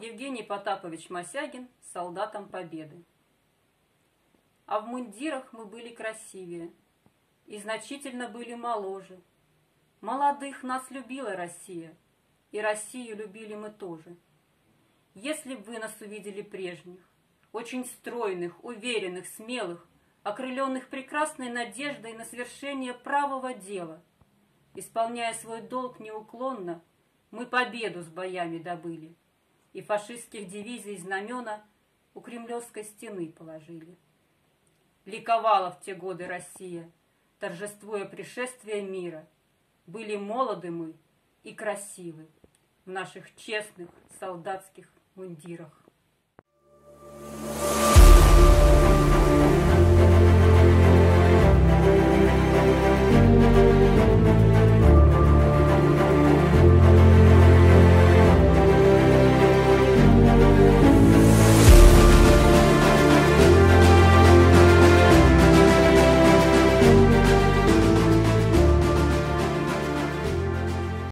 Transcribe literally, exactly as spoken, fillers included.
Евгений Потапович Мосягин солдатом Победы. А в мундирах мы были красивее и значительно были моложе. Молодых нас любила Россия, и Россию любили мы тоже. Если б вы нас увидели прежних, очень стройных, уверенных, смелых, окрыленных прекрасной надеждой на свершение правого дела, исполняя свой долг неуклонно, мы победу с боями добыли, и фашистских дивизий знамена у Кремлевской стены положили. Ликовала в те годы Россия, торжествуя пришествие мира. Были молоды мы и красивы в наших честных солдатских мундирах.